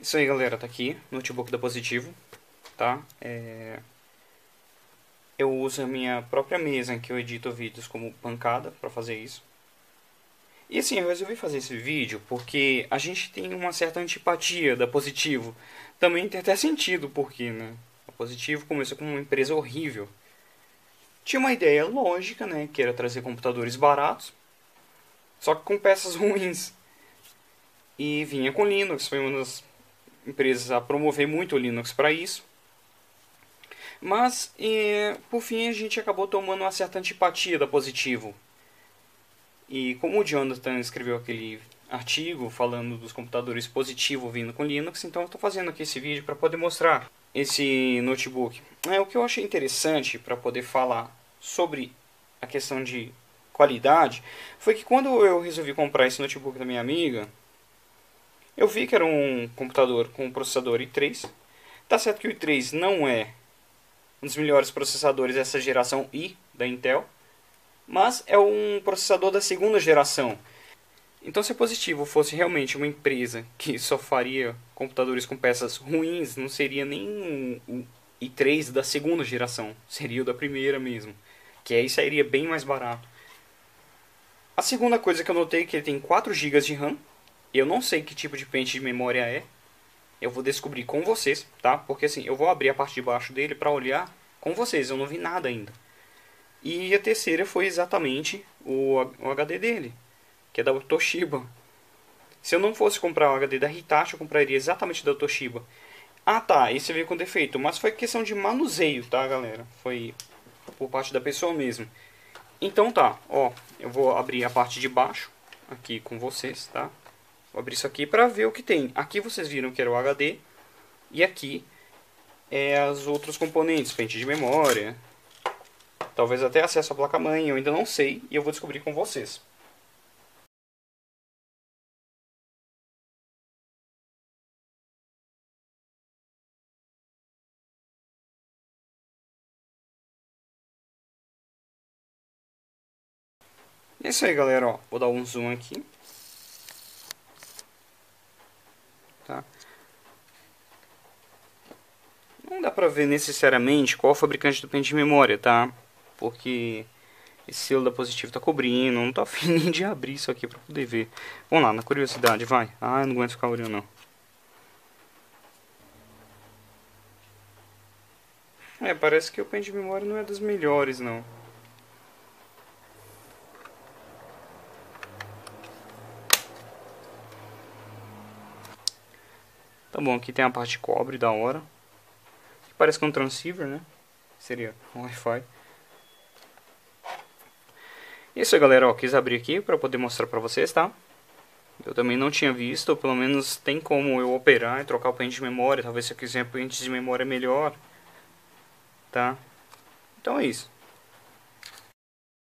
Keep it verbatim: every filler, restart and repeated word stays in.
Isso aí, galera, tá aqui, notebook da Positivo, tá? É... Eu uso a minha própria mesa em que eu edito vídeos como bancada para fazer isso. E assim, eu resolvi fazer esse vídeo porque a gente tem uma certa antipatia da Positivo. Também tem até sentido porque, né? A Positivo começou como uma empresa horrível. Tinha uma ideia lógica, né? Que era trazer computadores baratos, só que com peças ruins. E vinha com Linux, foi uma das empresas a promover muito o Linux para isso. Mas, e, por fim, a gente acabou tomando uma certa antipatia da Positivo. E como o Jonathan escreveu aquele artigo falando dos computadores Positivo vindo com Linux, então eu estou fazendo aqui esse vídeo para poder mostrar esse notebook. É, o que eu achei interessante para poder falar sobre a questão de qualidade foi que quando eu resolvi comprar esse notebook da minha amiga, eu vi que era um computador com um processador i três. Tá certo que o i três não é um dos melhores processadores dessa geração i da Intel, mas é um processador da segunda geração. Então, se a Positivo fosse realmente uma empresa que só faria computadores com peças ruins, não seria nem o i três da segunda geração, seria o da primeira mesmo, que aí sairia bem mais barato. A segunda coisa que eu notei é que ele tem quatro gigas de RAM. Eu não sei que tipo de pente de memória é. Eu vou descobrir com vocês, tá? Porque assim, eu vou abrir a parte de baixo dele para olhar com vocês, eu não vi nada ainda. E a terceira foi exatamente o, o H D dele, que é da Toshiba. Se eu não fosse comprar o H D da Hitachi, eu compraria exatamente da Toshiba. Ah tá, esse veio com defeito, mas foi questão de manuseio, tá, galera? Foi por parte da pessoa mesmo. Então tá, ó, eu vou abrir a parte de baixo aqui com vocês, tá? Vou abrir isso aqui para ver o que tem. Aqui vocês viram que era o H D. E aqui é os outros componentes, pente de memória, talvez até acesso à placa-mãe, eu ainda não sei e eu vou descobrir com vocês. É isso aí, galera, ó. Vou dar um zoom aqui. Tá? Não dá pra ver necessariamente qual é o fabricante do pente de memória, tá? Porque esse selo da Positivo tá cobrindo, não tô afim nem de abrir isso aqui pra poder ver. Vamos lá, na curiosidade, vai. Ah, eu não aguento ficar olhando não. É, parece que o pente de memória não é dos melhores, não. Tá bom, aqui tem a parte de cobre, da hora. Que parece que é um transceiver, né? Seria um Wi-Fi. Isso aí, galera, ó, quis abrir aqui para poder mostrar para vocês, tá? Eu também não tinha visto, ou pelo menos tem como eu operar e trocar o pente de memória. Talvez se eu quiser pente de memória melhor, tá? Então é isso.